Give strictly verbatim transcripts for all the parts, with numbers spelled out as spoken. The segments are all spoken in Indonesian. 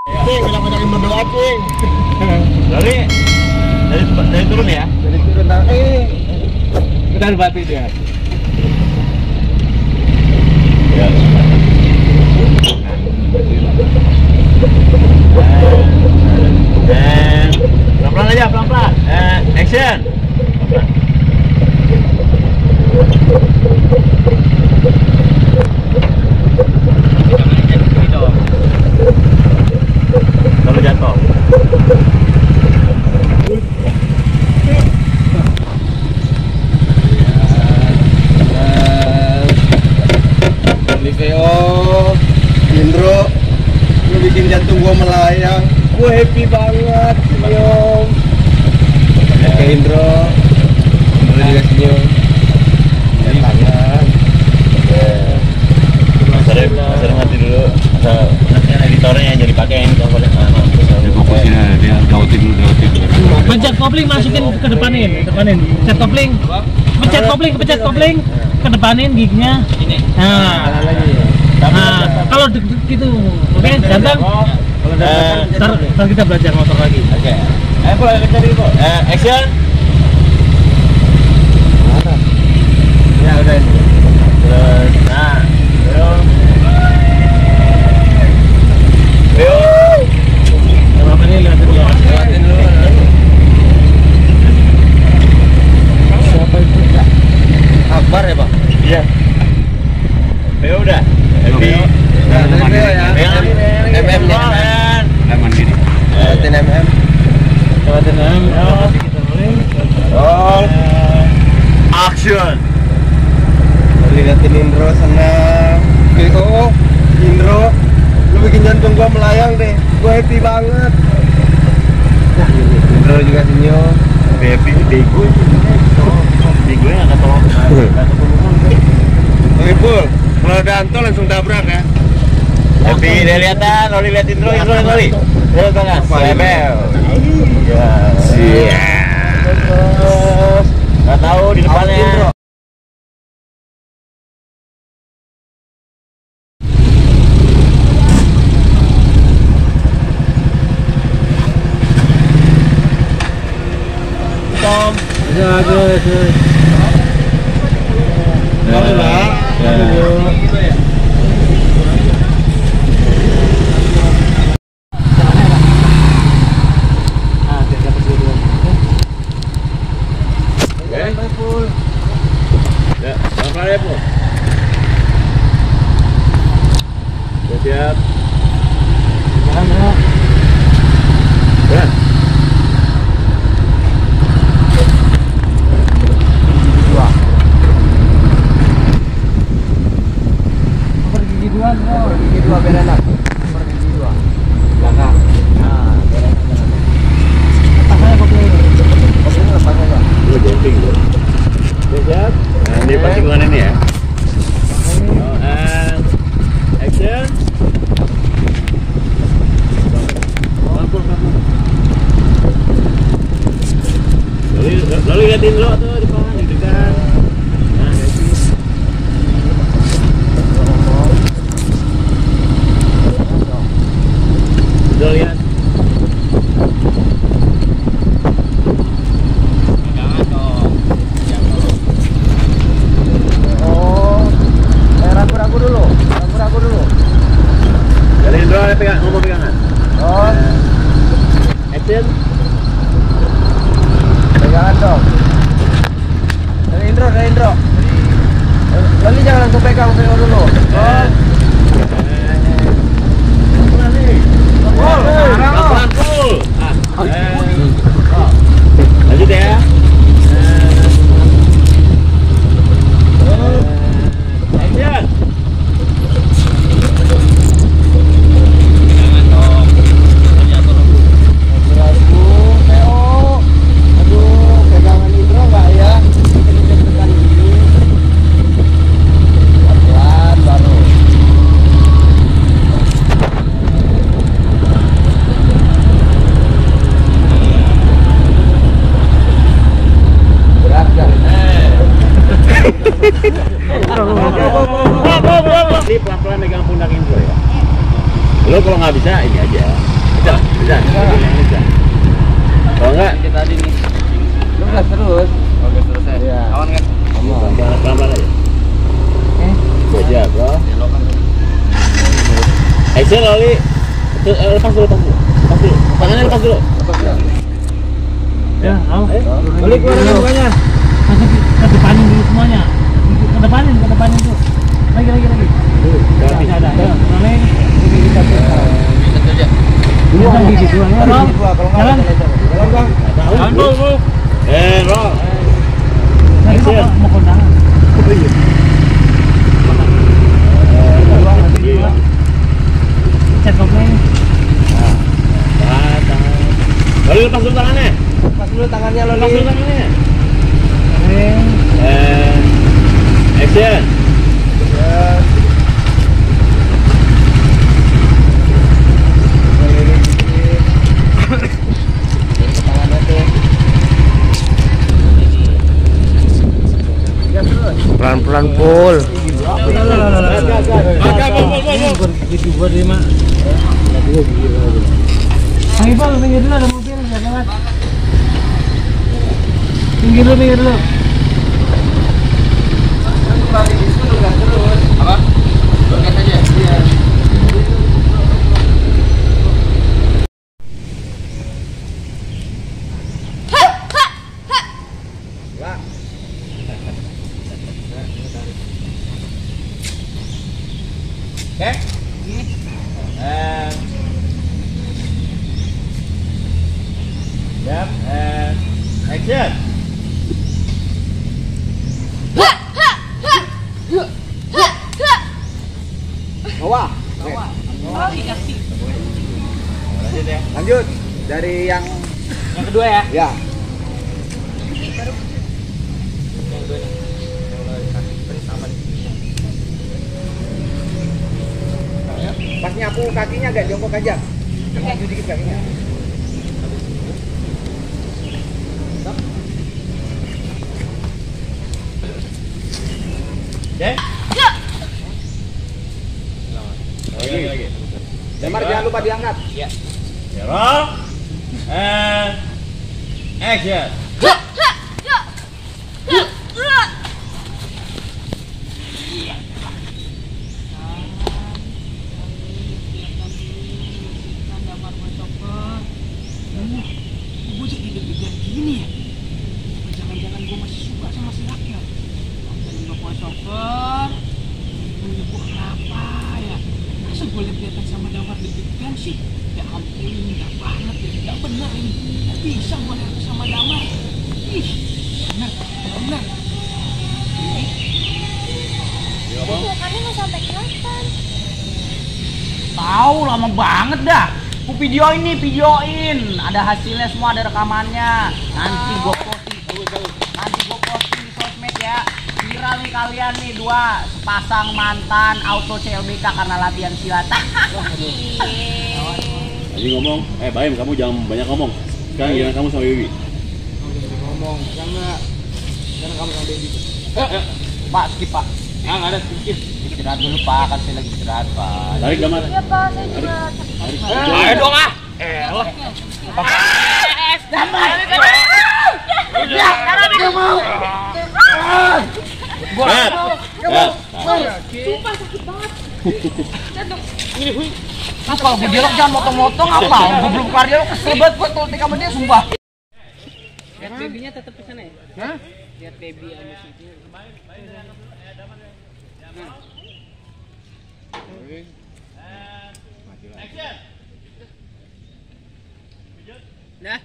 Cing, banyak-banyakin berdoa, Cing. Dari dari dari turun ya? Dari turun tang eh. Udah batu dia. Ya. Dan pelan-pelan aja, pelan-pelan. Eh, action. Lalu jatuh. Ini V O, Indro, lu bikin jantung gua melayang. Gua happy banget, senyum. Oke Indro, Indro juga senyum. Ya tangan. Sering sering mati dulu. Asal nanti editornya yang jadi pakai ini kalau boleh. Dia fokusnya dia dautin dulu, dautin dulu. Pencet kopling, masukin ke depanin, depanin. Pencet kopling. Pencet kopling, pencet kopling. Ke depanin gignya. Ini. Nah. Nah, kalau deg-deg gitu. Oke, jantan. Ntar, ntar kita belajar motor lagi. Oke. Ayo Bu, kita dulu, Bu. Eh, action. Ya udah. Terus, nah, terus. Ayo. Apa ini lihat dulu. Lewatin dulu. Siapa itu? Akbar ya, Pak? Iya. Ayo udah. Happy. Nah, dari V O ya. Pegang M M nya. Leman gini. Lewatin M M. Lewatin M. Roll. Action. Lihatin Indro senang. V O, Indro, lu bikin jantung gua melayang deh. Gua happy banget. Nah, Indro juga senyum. Happy bego. Bego yang nggak tolong. Oke, Pul. Kalau ada Anto langsung tabrak ya. Happy dia lihatan, Loli liatin dulu, Loli, Loli. Lihat kan, sebel. Iya. Siap. Nggak tahu di depannya. Tom. Ya, guys. Boleh, Pak. Ya, pelan-pelan ya, Bu. Udah siap. Ya. Gigi dua, bro. Gigi dua biar enak. Super gigi dua. Belakang. Nah, biar enak. Pasangnya kopling. Kopling lepas aja. Lu jumping, Bu. Udah siap. Nah, ini pas tikungan ini ya. Oh, and action. Lalu, lalu liatin lo tuh di bawah, di dekat. Nah, happy. Udah lihat. Oh, eh, ragu-ragu dulu. Ragu-ragu dulu. Dari Indro ada pegang, ngomong pegangan. Oh, Action. pegangan dong. Dari Indro, dari Indro. Lalu jangan langsung pegang, pegang dulu. Oh, Pelan-pelan, full. Ah, eh. Lanjut ya. Action. ragu, P O. Aduh, pegangan Indro nggak ya? Kita dekat gini. Pelan-pelan baru. Bisa, bisa. Bisa. Kalau enggak, tadi nih. Lu gas terus. Oke, terus ya. Iya. Aman kan? Aman. Pelan-pelan aja. Oke. Itu aja, bro. Action, Loli. Lepas dulu, lepas dulu. Lepas dulu. Tangannya lepas dulu. Ya, au. Loli keluarin bukanya. Masuk ke depanin dulu semuanya. Ke depanin, ke depanin tuh. Lagi, lagi, lagi. Bisa ada. Ayo, rolling. Bisa aja. Dua gigi dua. Jalan. Jalan. Jalan, Bang. Jalan, bro. Eh, bro. Lagi mau mau kondangan. Iya. Chat kopling. Nah, tangan. Loli lepas dulu tangannya. Pas dulu tangannya Lepas Loli. dulu tangannya. Oke. Eh, action. Ya. Tangannya tuh. Pelan-pelan pul. Gitu buat dia mah. Ayo Bang, minggir dulu ada mobil ya lewat. Minggir dulu, minggir dulu. Apa? Loket aja. Iya. Oke. And Yep, and action. Bawah. Lanjut dari yang Yang kedua ya. ya. Pas nyapu kakinya agak jongkok aja. Maju dikit kakinya. Oke. Lagi, lagi. Demar jangan lupa diangkat. Roll. And action. Gue jadi deg-degan gini ya. Jangan-jangan gue masih suka sama si Rakel. Dari bapak sofer, punya gue kenapa ya? Masa gue lihat-lihatan sama Damar deg-degan sih? Ya ampun, ini nggak banget ya, nggak bener ini. Nggak bisa gue lihat sama Damar. Ih, bener, bener. Itu bukannya nggak sampai kapan? Tahu lama banget dah. Ku videoin nih, videoin. Ada hasilnya semua, ada rekamannya. Nanti gue posting, nanti gue posting di sosmed ya. Viral nih kalian nih dua sepasang mantan auto C L B K karena latihan silat. Tadi ngomong, eh Baim kamu jangan banyak ngomong. Sekarang jangan kamu sama Bibi. Ngomong, jangan. Jangan kamu sama Baby. Pak, skip Pak. Ah, nggak ada sedikit. Istirahat dulu Pak, kan saya lagi istirahat Pak. Tarik Damar. Iya Pak, saya juga sakit. Ayo dong ah. Eh, lo. Damar. Ya, karena dia mau. Cut. Cut. Sumpah sakit banget. Jantung. Mas kalau gue dialog jangan motong-motong apa? Gue belum kelar dialog kesel banget gue tuh sama dia sumpah. Lihat babynya tetap ke sana ya? Hah? Lihat baby sama situ. Nah.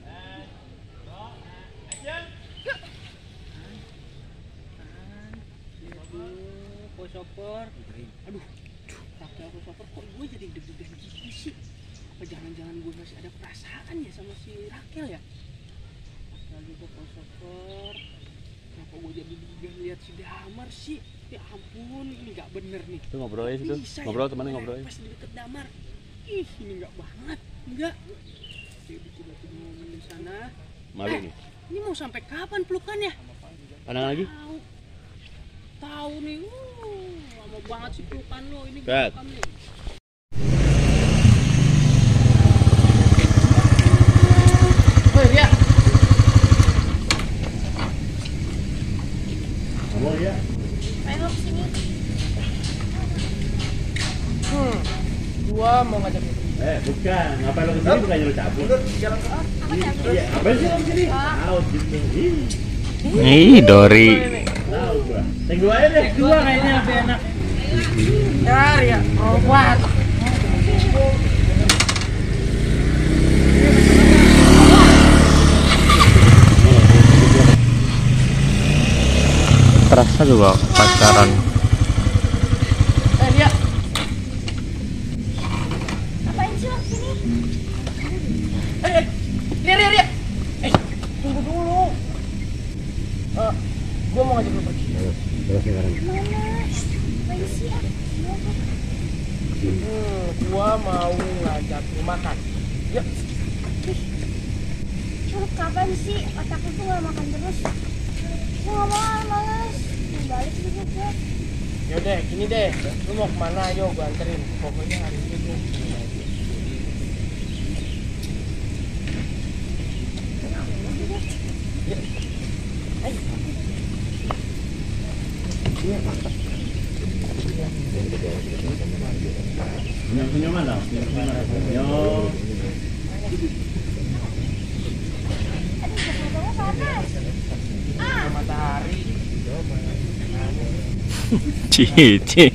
Kosoper. Aduh. Kaki aku kosoper kok gue jadi deg-degan gitu sih? Apa jangan-jangan gue masih ada perasaan ya sama si Rakel ya? Rakel juga kosoper. Kenapa gue jadi deg-degan lihat si Damar sih? Ya ampun, ini nggak bener nih. Itu ngobrol aja situ. Bisa Ngobrol ya, temannya ngobrol aja. pas di deket Damar. Ih, ini nggak banget. Enggak. Baby tiba-tiba ngomong di sana. Malu nih. Ini mau sampai kapan pelukannya? Pandang lagi. Tahu. Tahu nih. Uh, lama banget sih pelukan lo. Ini Cut. pelukan nih. Eh, bukan. Ngapain lo kesini bukannya lo cabut? Aku cabut. Iya, ngapain sih lo kesini? Out gitu. Ih, Ih, Dori. tahu gua. Take dua aja deh. Dua kayaknya lebih enak. Ya, ya, obat. Terasa juga pacaran. Eh, dia. Ngapain sih lo kesini? Eh, eh, Ria, Ria, Ria. Eh, tunggu dulu. Eh, gua mau ngajak lu pergi. Mana? Ngapain sih? Ah, gimana? Hmm, gua mau ngajak lu makan. Yuk. Lu kapan sih? Otakku tuh gak makan terus. Gue gak mau, males. Mau balik juga gue. Yaudah, gini deh. Lu mau kemana? Ayo, gua anterin. Pokoknya hari ini gua Senyum-senyuman dong. Senyum. Aduh, fotonya panas. Ah, matahari. Cici.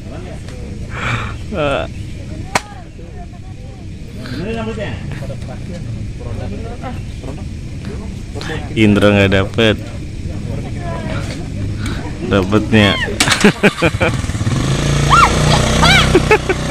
Eh, Benerin rambutnya. Indra nggak dapet. Dapetnya.